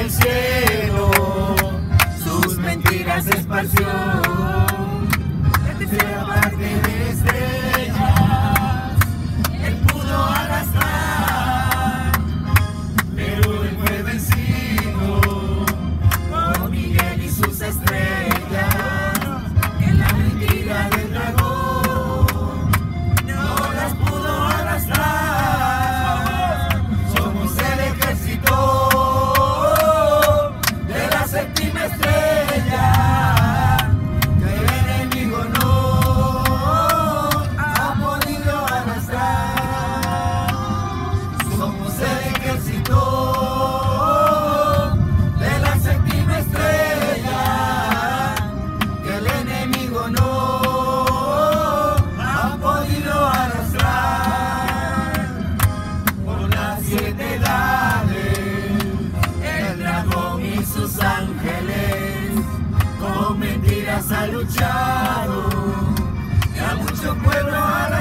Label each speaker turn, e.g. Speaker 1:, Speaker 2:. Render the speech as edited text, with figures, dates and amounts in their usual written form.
Speaker 1: del cielo sus mentiras esparció. La tercera parte de estrellas él pudo arrastrar, pero él fue vencido por Miguel y sus estrellas. En la mentira del dragón no las pudo arrastrar. Somos el ejército de la séptima estrella que el enemigo no ha podido arrastrar. Somos el ejército de la séptima estrella que el enemigo no ha podido arrastrar. Por las 7 edades el dragón y sus ángeles con mentiras ha luchado y a mucho pueblo ha